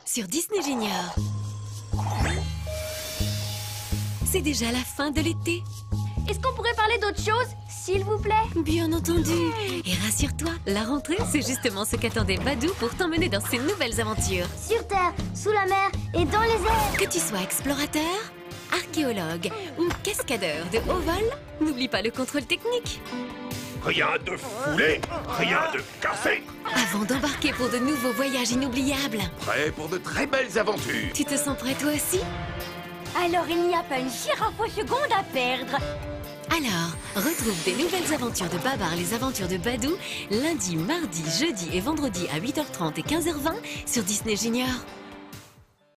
sur Disney Junior. C'est déjà la fin de l'été. Est-ce qu'on pourrait parler d'autre chose, s'il vous plaît? Bien entendu. Et rassure-toi, la rentrée, c'est justement ce qu'attendait Badou pour t'emmener dans ses nouvelles aventures. Sur Terre, sous la mer et dans les airs. Que tu sois explorateur, archéologue ou cascadeur de haut vol, n'oublie pas le contrôle technique. Rien de foulé, rien de cassé. Avant d'embarquer pour de nouveaux voyages inoubliables. Prêt pour de très belles aventures. Tu te sens prêt toi aussi? Alors il n'y a pas une giraffe-seconde à perdre. Alors, retrouve des nouvelles aventures de Babar, les aventures de Badou, lundi, mardi, jeudi et vendredi à 8h30 et 15h20 sur Disney Junior.